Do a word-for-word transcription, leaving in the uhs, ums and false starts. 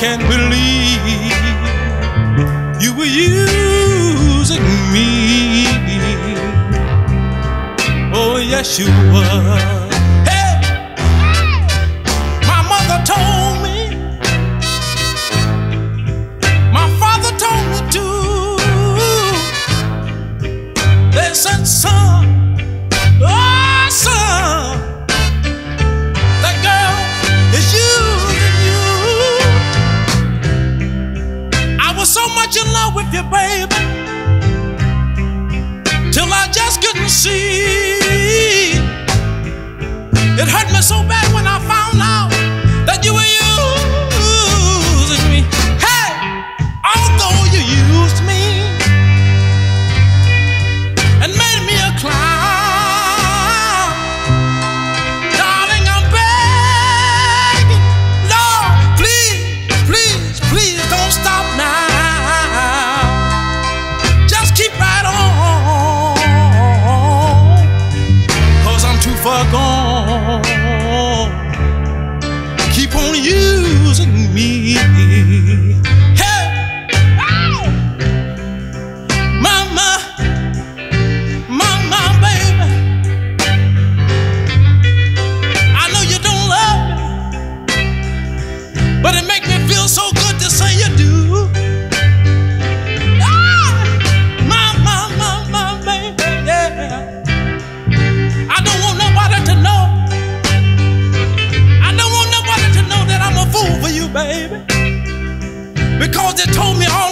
can't believe you were using me. Oh, yes, you were. Hey, my mother told me, my father told me too. They said, son, oh, son, that girl is using you. I was so much in love with you, baby, till I just couldn't see. It hurt me so bad when I found out that you were using me. Hey, although you used me and made me a clown, darling, I'm begging, Lord, please, please, please don't stop now. Just keep right on, 'cause I'm too far gone. Keep on using me. Hey, oh, mama, mama, baby, I know you don't love me, but it makes me feel so good to say you do. Ah, mama, mama, baby, yeah. I don't want nobody to know. I don't want nobody to know that I'm a fool for you, baby, because they told me all